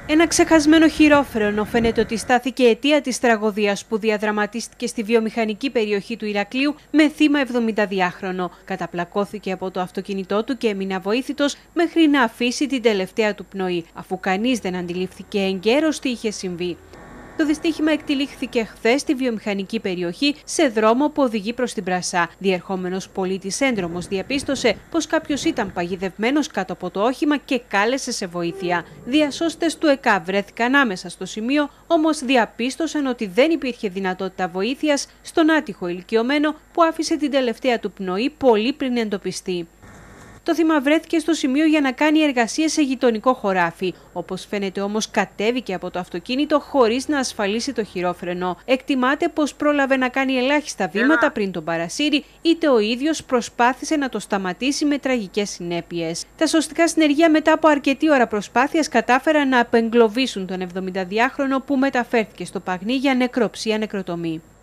Ένα ξεχασμένο χειρόφρενο φαίνεται ότι στάθηκε αιτία της τραγωδίας που διαδραματίστηκε στη βιομηχανική περιοχή του Ηρακλείου με θύμα 72χρονο. Καταπλακώθηκε από το αυτοκίνητό του και έμεινε αβοήθητος μέχρι να αφήσει την τελευταία του πνοή, αφού κανείς δεν αντιλήφθηκε εγκαίρως τι είχε συμβεί. Το δυστύχημα εκτυλίχθηκε χθες στη βιομηχανική περιοχή σε δρόμο που οδηγεί προς την Πρασά. Διερχόμενος πολίτης έντρομος διαπίστωσε πως κάποιος ήταν παγιδευμένος κάτω από το όχημα και κάλεσε σε βοήθεια. Διασώστες του ΕΚΑ βρέθηκαν άμεσα στο σημείο, όμως διαπίστωσαν ότι δεν υπήρχε δυνατότητα βοήθειας στον άτυχο ηλικιωμένο που άφησε την τελευταία του πνοή πολύ πριν εντοπιστεί. Το θύμα βρέθηκε στο σημείο για να κάνει εργασίες σε γειτονικό χωράφι. Όπως φαίνεται όμως κατέβηκε από το αυτοκίνητο χωρίς να ασφαλίσει το χειρόφρενο. Εκτιμάται πως πρόλαβε να κάνει ελάχιστα βήματα πριν τον παρασύρει, είτε ο ίδιος προσπάθησε να το σταματήσει με τραγικές συνέπειες. Τα σωστικά συνεργεία μετά από αρκετή ώρα προσπάθειας κατάφεραν να απεγκλωβίσουν τον 72χρονο που μεταφέρθηκε στο Παγνί για νεκροψία νεκροτομή.